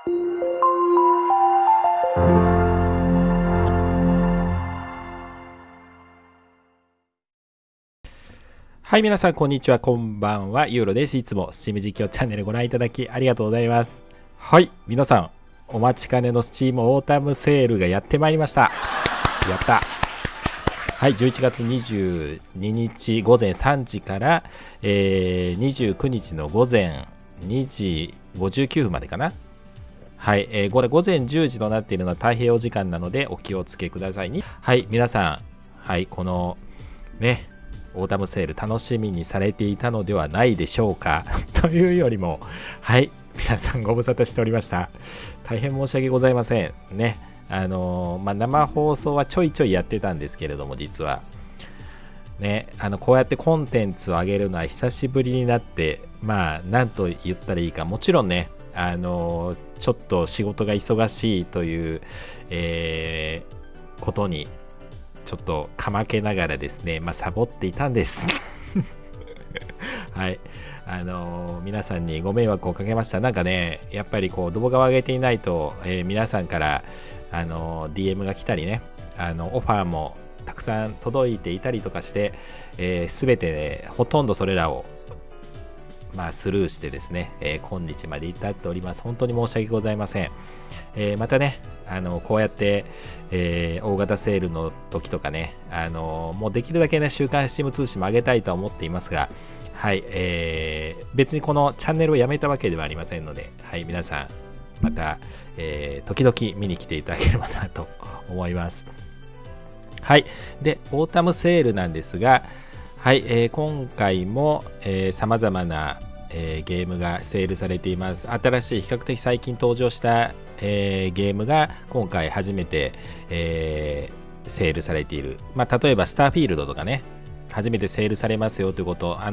はい、皆さん、こんにちは。こんばんは。ユーロです。いつも Steam 実況チャンネルご覧いただきありがとうございます。はい、皆さん、お待ちかねの Steam オータムセールがやってまいりました。やった。はい、11月22日午前3時から、29日の午前2時59分までかな。はい、これ午前10時となっているのは太平洋時間なのでお気をつけくださいね。はい、皆さん、はい、このね、オータムセール楽しみにされていたのではないでしょうかというよりも、はい、皆さんご無沙汰しておりました。大変申し訳ございませんね。生放送はちょいちょいやってたんですけれども、実はね、こうやってコンテンツを上げるのは久しぶりになって、なんと言ったらいいか、もちろんね、ちょっと仕事が忙しいという、ことにちょっとかまけながらですね、サボっていたんですはい、皆さんにご迷惑をかけました。なんかね、やっぱりこう動画を上げていないと、皆さんからDM が来たりね、オファーもたくさん届いていたりとかして、全て、ね、ほとんどそれらをスルーしてですね、今日まで至っております。本当に申し訳ございません。またね、こうやって、大型セールの時とかね、もうできるだけね、週刊スチーム通信も上げたいとは思っていますが、はい、別にこのチャンネルをやめたわけではありませんので、はい、皆さん、また、時々見に来ていただければなと思います。はい、で、オータムセールなんですが、はい、今回もさまざまな、ゲームがセールされています。新しい比較的最近登場した、ゲームが今回初めて、セールされている。例えばスターフィールドとかね、初めてセールされますよということを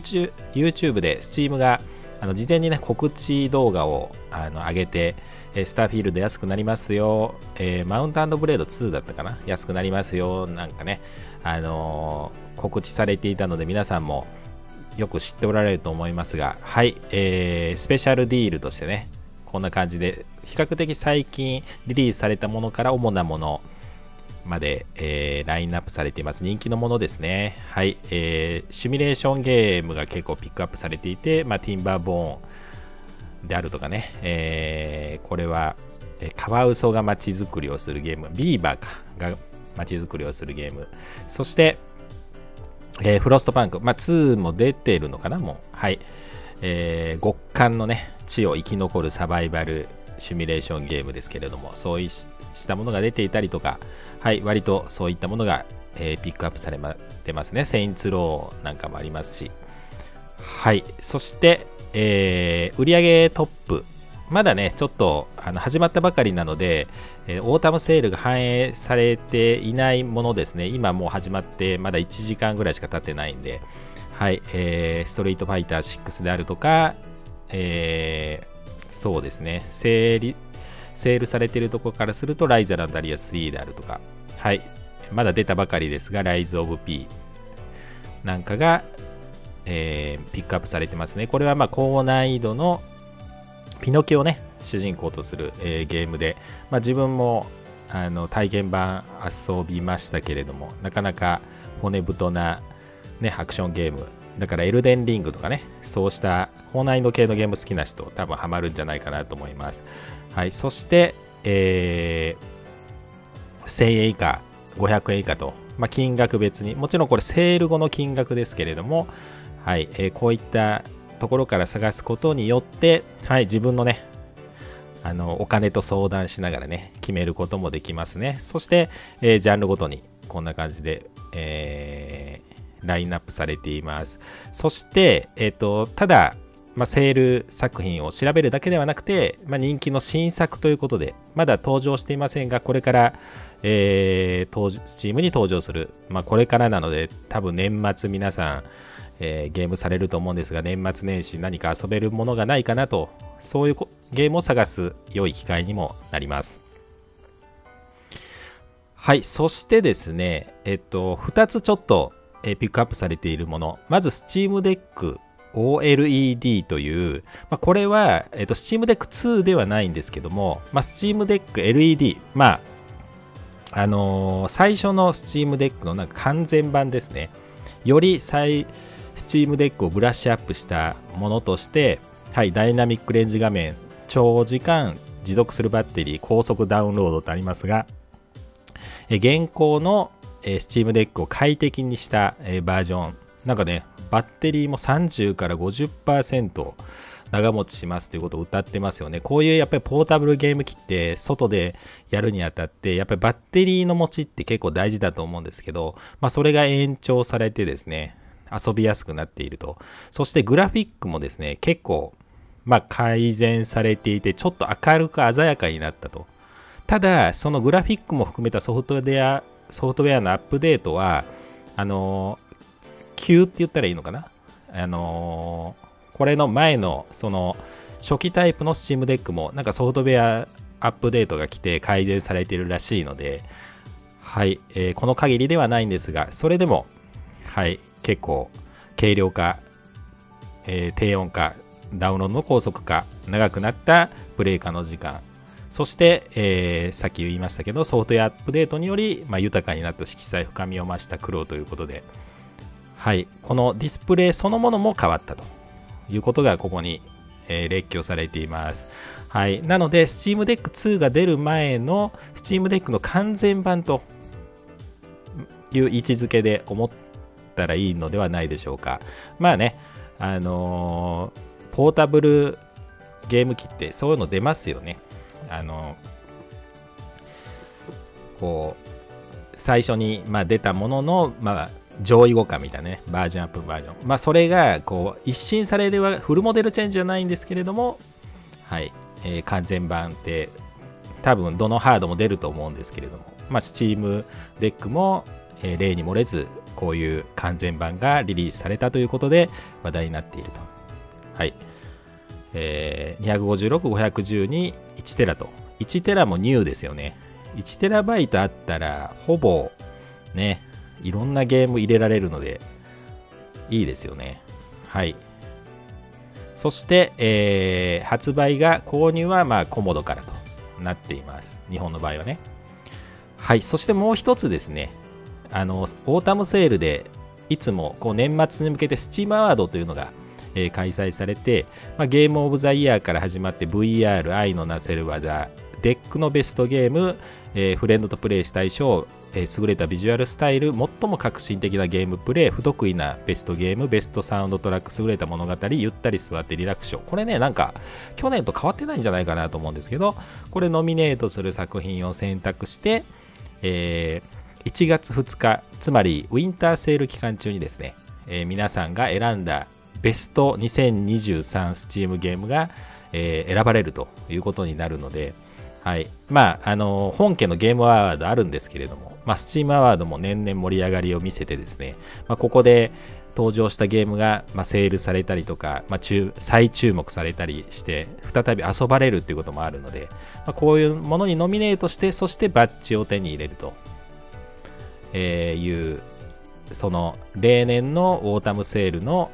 YouTube で Steam が事前にね告知動画を上げて、スターフィールド安くなりますよ、マウント&ブレード2だったかな、安くなりますよ、なんかね、告知されていたので皆さんもよく知っておられると思いますが、はい、スペシャルディールとしてね、こんな感じで比較的最近リリースされたものから主なものまで、ラインナップされています。人気のものですね。はい、シミュレーションゲームが結構ピックアップされていて、ティンバーボーンであるとかね、これはカワウソが街づくりをするゲーム、ビーバーが街づくりをするゲーム、そしてフロストパンク、2も出てるのかな、もう。はい。極寒のね、地を生き残るサバイバルシミュレーションゲームですけれども、そうしたものが出ていたりとか、はい、割とそういったものが、ピックアップされてますね。セインツローなんかもありますし。はい。そして、売上トップ。まだね、ちょっと始まったばかりなので、オータムセールが反映されていないものですね。今もう始まってまだ1時間ぐらいしか経ってないんで、はい、ストリートファイター6であるとか、そうですね、セールされているところからすると、ライザーダリア3であるとか、はい、まだ出たばかりですが、ライズ・オブ・P なんかが、ピックアップされてますね。これは高難易度のピノキオをね主人公とする、ゲームで、自分も体験版遊びましたけれども、なかなか骨太な、ね、アクションゲームだから、エルデンリングとかね、そうした高難易度系のゲーム好きな人多分ハマるんじゃないかなと思います。はい、そして、1000円以下500円以下と、金額別に、もちろんこれセール後の金額ですけれども、はい、こういったところから探すことによって、はい、自分のねお金と相談しながらね決めることもできますね。そして、ジャンルごとにこんな感じで、ラインナップされています。そして、ただ、セール作品を調べるだけではなくて、人気の新作ということでまだ登場していませんが、これから、Steam に登場する、これからなので多分年末皆さんゲームされると思うんですが、年末年始何か遊べるものがないかなと、そういうゲームを探す良い機会にもなります。はい、そしてですね、2つちょっと、ピックアップされているもの、まず Steam Deck OLED という、これは、Steam Deck 2ではないんですけども、Steam Deck LED、最初の Steam Deck の完全版ですね。よりSteam Deck をブラッシュアップしたものとして、はい、ダイナミックレンジ画面、長時間持続するバッテリー、高速ダウンロードとありますが、現行のSteam Deck を快適にしたバージョン、なんかね、バッテリーも30から 50% 長持ちしますということを謳ってますよね。こういうやっぱりポータブルゲーム機って外でやるにあたって、やっぱりバッテリーの持ちって結構大事だと思うんですけど、それが延長されてですね、遊びやすくなっていると。そしてグラフィックもですね、結構改善されていて、ちょっと明るく鮮やかになったと。ただ、そのグラフィックも含めたソフトウェアのアップデートは、急って言ったらいいのかな、これの前のその初期タイプの Steam Deck もなんかソフトウェアアップデートが来て改善されているらしいので、はい、この限りではないんですが、それでも、はい、結構軽量化、低音化、ダウンロードの高速化、長くなったプレイ可能時間、そして、さっき言いましたけど、ソフトウェアアップデートにより、豊かになった色彩、深みを増した黒ということで、はい、このディスプレイそのものも変わったということがここに、列挙されています。はい、なので Steam Deck 2が出る前の Steam Deck の完全版という位置づけで思ったらいいのではないでしょうか。ポータブルゲーム機ってそういうの出ますよね。こう最初に出たものの、上位互換みたいなね、バージョンアップバージョン。それがこう一新されればフルモデルチェンジじゃないんですけれども、はい、完全版って多分どのハードも出ると思うんですけれども、Steam Deck も、例に漏れずこういう完全版がリリースされたということで話題になっていると。はい。256、512、1テラと。1テラもニューですよね。1テラバイトあったらほぼね、いろんなゲーム入れられるのでいいですよね。はい。そして、発売が購入はコモドからとなっています。日本の場合はね。はい。そしてもう一つですね、オータムセールでいつもこう年末に向けてスチームアワードというのが、開催されて、ゲームオブザイヤーから始まって VR 愛のなせる技、デックのベストゲーム、フレンドとプレイしたい賞、優れたビジュアルスタイル、最も革新的なゲームプレイ、不得意なベストゲーム、ベストサウンドトラック、優れた物語、ゆったり座ってリラックス賞。これね、なんか去年と変わってないんじゃないかなと思うんですけど、これノミネートする作品を選択して、1月2日、つまりウィンターセール期間中にですね、皆さんが選んだベスト2023スチームゲームが、選ばれるということになるので、はい。本家のゲームアワードあるんですけれども、スチームアワードも年々盛り上がりを見せてですね、ここで登場したゲームが、セールされたりとか、再注目されたりして、再び遊ばれるということもあるので、こういうものにノミネートして、そしてバッジを手に入れるという、その例年のオータムセールの、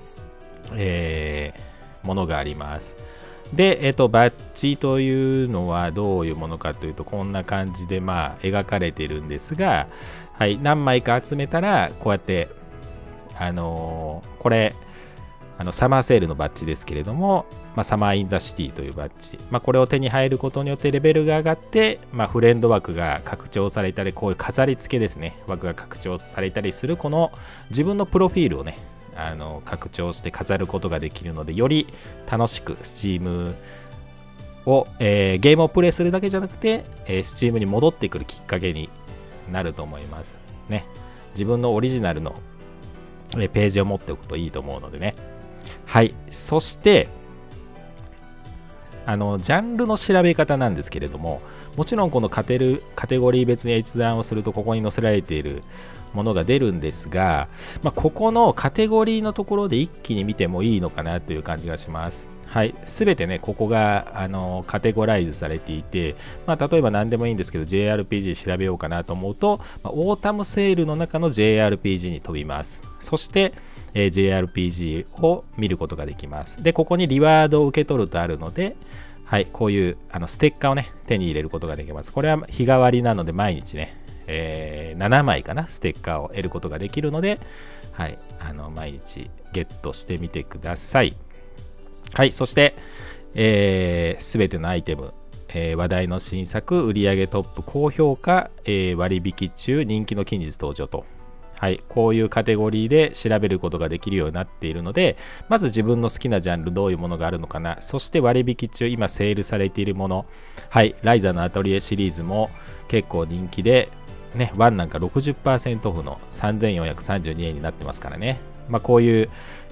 ものがあります。で、バッジというのはどういうものかというと、こんな感じで描かれているんですが、はい、何枚か集めたらこうやってこれサマーセールのバッジですけれども、サマーインザシティというバッジ、これを手に入ることによってレベルが上がって、フレンド枠が拡張されたり、こういう飾り付けですね、枠が拡張されたりするこの自分のプロフィールをね、拡張して飾ることができるので、より楽しく Steam を、ゲームをプレイするだけじゃなくて、Steam に戻ってくるきっかけになると思いますね。自分のオリジナルのページを持っておくといいと思うのでね。はい。そしてジャンルの調べ方なんですけれども、もちろんこのカテゴリー別に閲覧をするとここに載せられているものが出るんですが、ここのカテゴリーのところで一気に見てもいいのかなという感じがします。 はい、すべてね、ここがカテゴライズされていて、例えば何でもいいんですけど、JRPG 調べようかなと思うと、オータムセールの中の JRPG に飛びます。そして、JRPG を見ることができます。で、ここにリワードを受け取るとあるので、はい、こういうステッカーをね、手に入れることができます。これは日替わりなので、毎日ね、7枚かな、ステッカーを得ることができるので、はい、毎日ゲットしてみてください。はい、そして、すべてのアイテム、話題の新作、売上トップ、高評価、割引中、人気の近日登場と、はい、こういうカテゴリーで調べることができるようになっているので、まず自分の好きなジャンル、どういうものがあるのかな、そして割引中、今セールされているもの、はい、ライザのアトリエシリーズも結構人気で、ね、1なんか 60% オフの3432円になってますからね。こういう、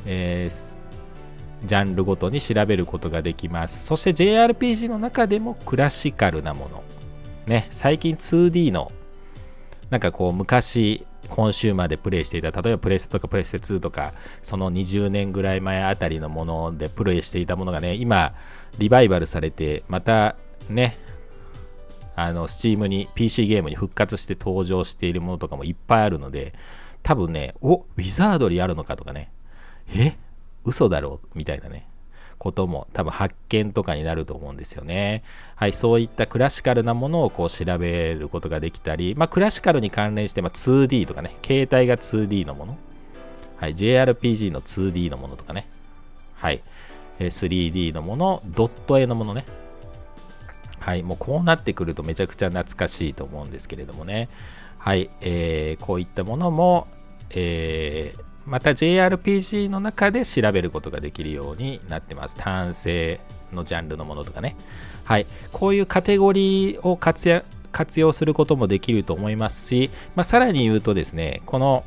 ジャンルごとに調べることができます。そして JRPG の中でもクラシカルなもの。ね、最近 2D の、なんかこう昔、コンシューマーでプレイしていた、例えばプレステとかプレステ2とか、その20年ぐらい前あたりのものでプレイしていたものがね、今、リバイバルされて、またね、Steam に PC ゲームに復活して登場しているものとかもいっぱいあるので、多分ね、ウィザードリーあるのかとかね、嘘だろうみたいなね、ことも多分発見とかになると思うんですよね。はい、そういったクラシカルなものをこう調べることができたり、クラシカルに関連して、2D とかね、携帯が 2D のもの、はい、JRPG の 2D のものとかね、はい、3D のもの、ドット絵のものね、はい、もうこうなってくるとめちゃくちゃ懐かしいと思うんですけれどもね、はい、こういったものも、また JRPG の中で調べることができるようになってます。単性のジャンルのものとかね。はい。こういうカテゴリーを活用することもできると思いますし、さらに言うとですね、この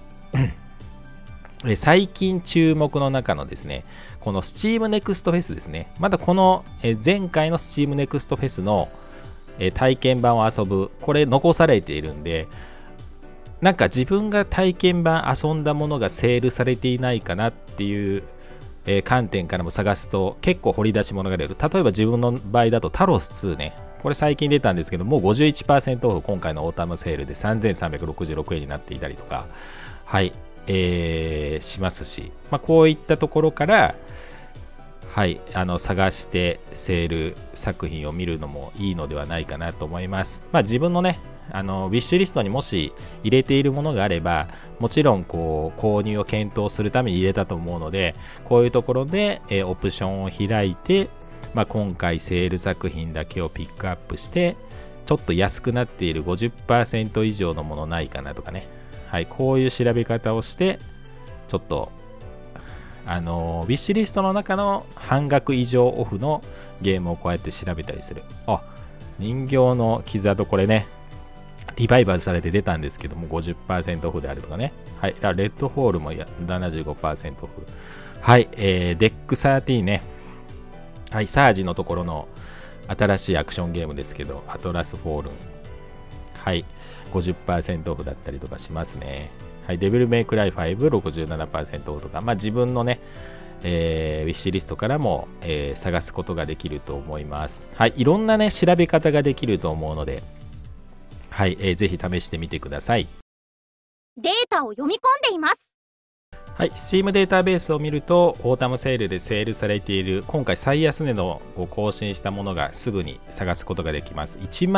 最近注目の中のですね、この Steam Next Fest ですね。まだこの前回の Steam Next Fest の体験版を遊ぶ、これ残されているんで、なんか自分が体験版遊んだものがセールされていないかなっていう、観点からも探すと結構掘り出し物が出る。例えば自分の場合だとタロス2ね。これ最近出たんですけど、もう 51% オフ今回のオータムセールで3366円になっていたりとか、はい、しますし、こういったところから、はい、探してセール作品を見るのもいいのではないかなと思います。自分のね、ウィッシュリストにもし入れているものがあれば、もちろんこう購入を検討するために入れたと思うので、こういうところで、オプションを開いて、今回セール作品だけをピックアップして、ちょっと安くなっている 50% 以上のものないかなとかね、はい、こういう調べ方をして、ちょっとウィッシュリストの中の半額以上オフのゲームをこうやって調べたりする。人形の傷跡、これね、リバイバルされて出たんですけども 50% オフであるとかね。はい。レッドホールも 75% オフ。はい。デック13ね。はい。サージのところの新しいアクションゲームですけど、アトラスフォールン。はい。50% オフだったりとかしますね。はい。デビルメイクライ5、67% オフとか、自分のね、ウィッシュリストからも、探すことができると思います。はい。いろんなね、調べ方ができると思うので、はい、ぜひ試してみてください。 データを読み込んでいます。 はい、Steam データベースを見ると、オータムセールでセールされている、今回最安値のを更新したものがすぐに探すことができます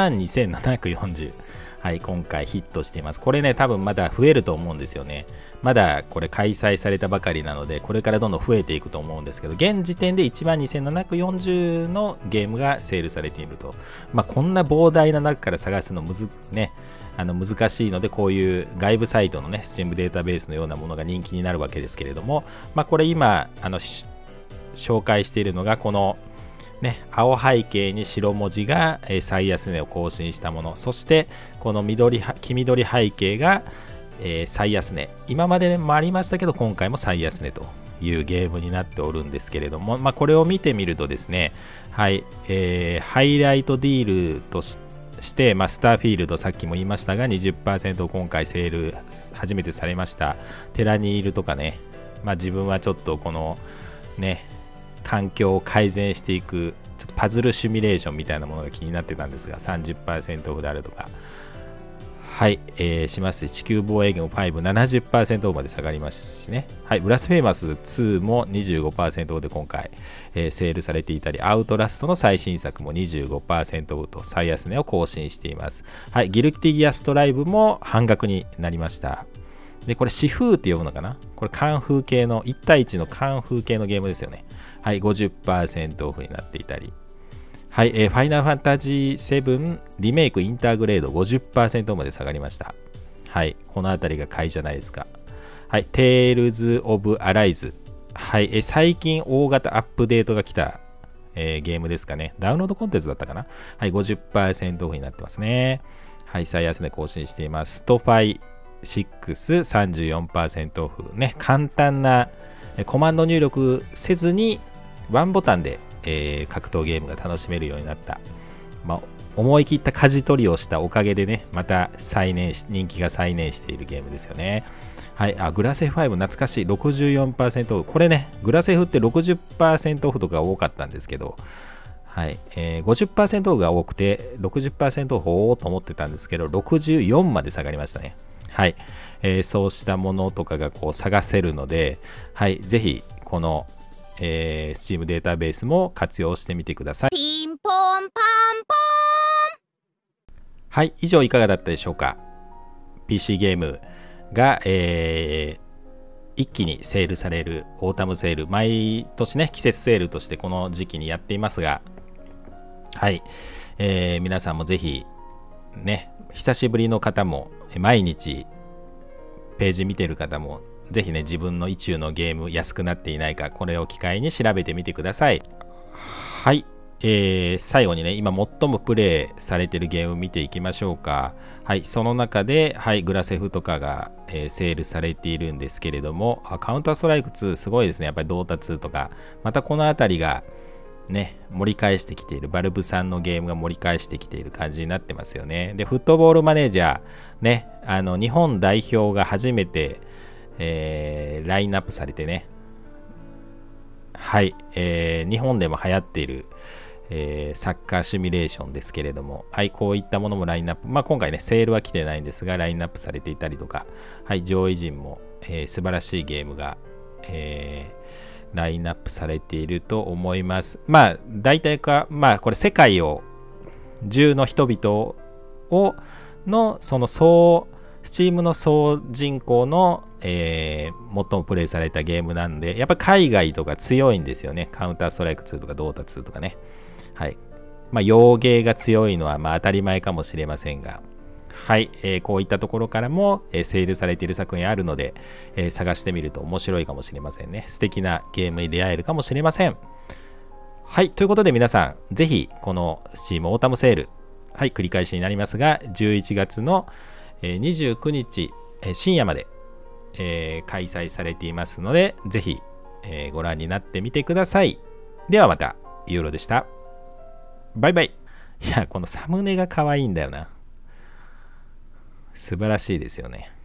。12,740。はい、今回ヒットしています。これね、多分まだ増えると思うんですよね。まだこれ開催されたばかりなので、これからどんどん増えていくと思うんですけど、現時点で12,740のゲームがセールされていると。こんな膨大な中から探すの難しいので、こういう外部サイトのね、Steam データベースのようなものが人気になるわけですけれども、これ今、紹介しているのが、この、ね、青背景に白文字が最安値を更新したもの、そしてこの黄緑背景が最安値、今までもありましたけど今回も最安値というゲームになっておるんですけれども、これを見てみるとですね、はい、ハイライトディールとして、スターフィールド、さっきも言いましたが 20% 今回セール初めてされました。テラニールとかね、自分はちょっとこのね環境を改善していくちょっとパズルシミュレーションみたいなものが気になってたんですが 30% オフであるとか、はい、します地球防衛軍5、70% オフまで下がりますしね。はい、ブラスフェイマス2も 25% オフで今回、セールされていたり、アウトラストの最新作も 25% オフと最安値を更新しています。はい、ギルティギアストライブも半額になりました。で、これ、シフーって呼ぶのかな？これ、カンフー系の、1対1のカンフー系のゲームですよね。はい、50% オフになっていたり。はい、ファイナルファンタジー7リメイクインターグレード 50% まで下がりました。はい、このあたりが買いじゃないですか。はい、テールズ・オブ・アライズ。はい、最近大型アップデートが来た、ゲームですかね。ダウンロードコンテンツだったかな。はい、50% オフになってますね。はい、最安値更新しています。ストファイ6、34% オフ。ね、簡単なコマンド入力せずにワンボタンで格闘ゲームが楽しめるようになった、思い切った舵取りをしたおかげでね、また人気が再燃しているゲームですよね。はい、グラセフ5懐かしい 64% オフ。これね、グラセフって 60% オフとか多かったんですけど、はい、50% オフが多くて 60% オフをと思ってたんですけど、64まで下がりましたね。はい、そうしたものとかがこう探せるので、はい、ぜひこのSteam データベースも活用してみてください。 ピンポンパンポーン。 はい、以上いかがだったでしょうか。 PC ゲームが、一気にセールされるオータムセール、毎年ね季節セールとしてこの時期にやっていますが、はい、皆さんもぜひね、久しぶりの方も毎日ページ見てる方もぜひね、自分の意中のゲーム安くなっていないか、これを機会に調べてみてください。はい、最後にね、今最もプレイされているゲームを見ていきましょうか。はい、その中で、はい、グラセフとかが、セールされているんですけれども、カウンターストライク2すごいですね。やっぱりドータ2とか、またこの辺りがね、盛り返してきている、バルブさんのゲームが盛り返してきている感じになってますよね。で、フットボールマネージャー、ね、日本代表が初めてラインナップされてね、はい、日本でも流行っている、サッカーシミュレーションですけれども、はい、こういったものもラインナップ、今回ね、セールは来てないんですが、ラインナップされていたりとか、はい、上位陣も、素晴らしいゲームが、ラインナップされていると思います。大体か、これ世界を、中の人々の、そのSteam の総人口の、最もプレイされたゲームなんで、やっぱ海外とか強いんですよね。カウンターストライク2とかドータ2とかね。はい。洋芸が強いのは当たり前かもしれませんが、はい、こういったところからも、セールされている作品あるので、探してみると面白いかもしれませんね。素敵なゲームに出会えるかもしれません。はい。ということで皆さん、ぜひこの Steam オータムセール、はい、繰り返しになりますが、11月の29日深夜まで開催されていますので、ぜひご覧になってみてください。ではまた、ユーロでした。バイバイ。いや、このサムネが可愛いんだよな。素晴らしいですよね。